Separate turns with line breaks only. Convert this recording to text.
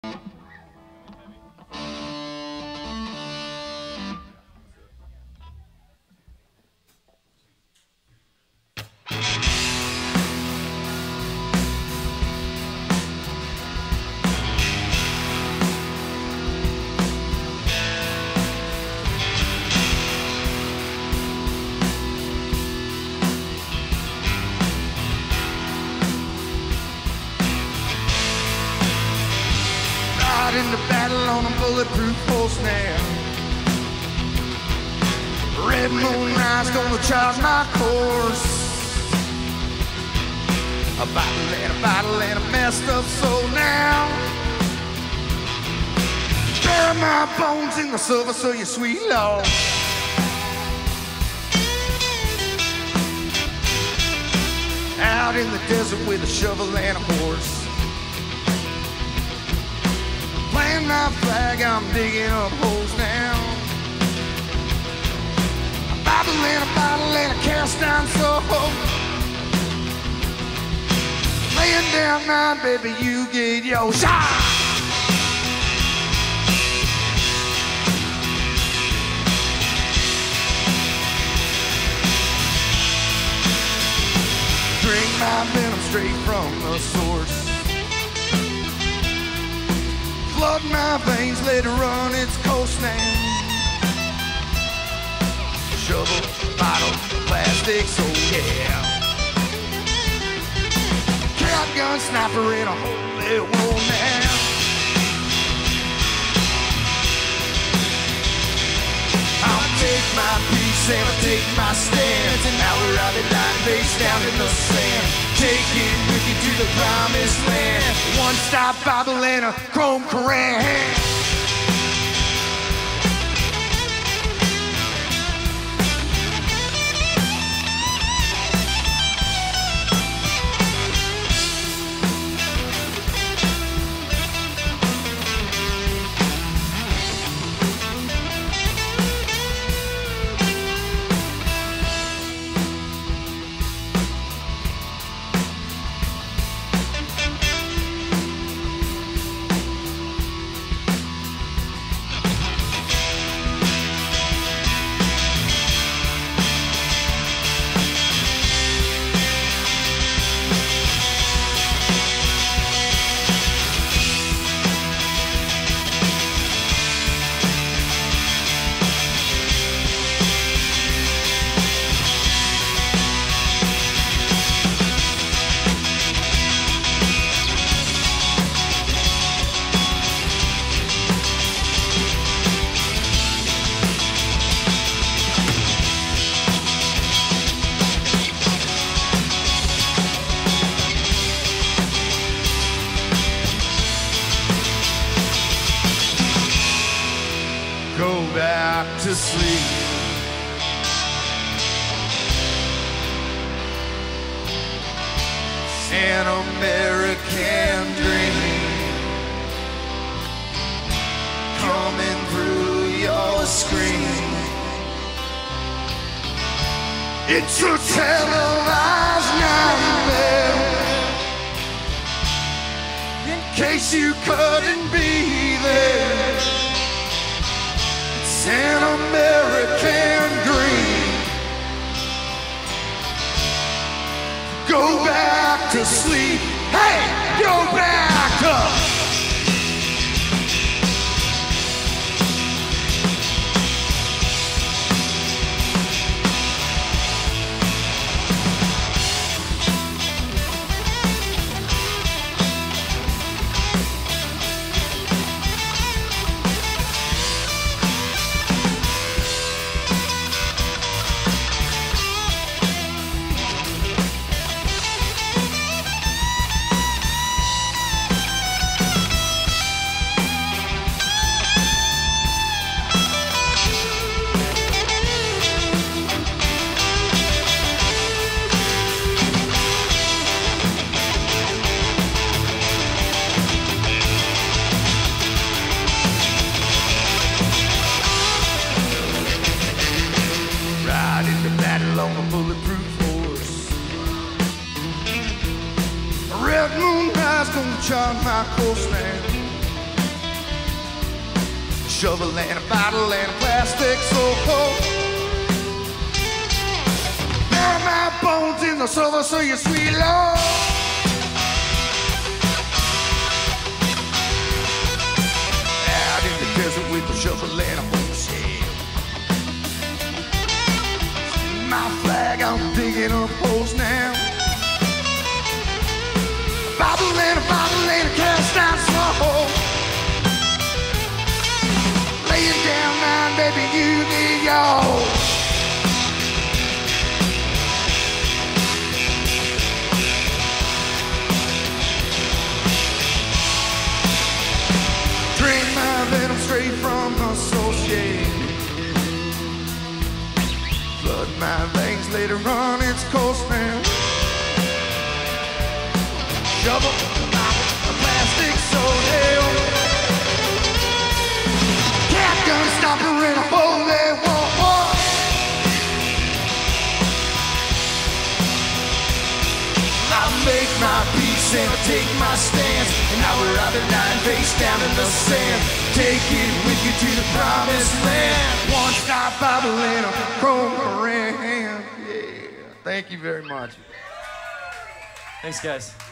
In the battle on a bulletproof horse now. Red moon nights gonna charge my course. A battle and a messed up soul now. Bury my bones in the service of your sweet Lord. Out in the desert with a shovel and a horse. Plant my flag, I'm digging up holes now. A bottle and a cast iron soul. Laying down mine, baby, you get your shot. Drink my venom straight from the source. Flood my veins, let it run its course now. Shovel, bottle, plastic, so yeah. Shotgun sniper in a holy war now. I'll take my piece and I'll take my stand. And now we're out of line, face down in the sand. Take it with you to the promised land. One stop Bible and a chrome Koran. Go back to sleep. An American dream coming through your screen. It's a televised nightmare. In case you couldn't be there, it's an American dream. Go back to sleep. Hey, go back to on a bulletproof horse. A red moon rise gonna chart my course now. shovel and a bottle and a plastic soap. Bury my bones in the silver, so you sweet Lord. Out in the desert with a shovel and a bullshit. My flag, I'm digging up holes now. Bottle and a cast iron soul. Laying down mine, baby, you need yours. Drink my venom straight from the source shade. Flood my veins later on its course now. Shovel, a plastic soda. Cat gun stopper in a holy war. I make my peace and I take my stance. And now we're out of line, face down in the sand. Take it with you to the promised land. One stop Bible and a chrome ring. Yeah. Thank you very much.
Thanks, guys.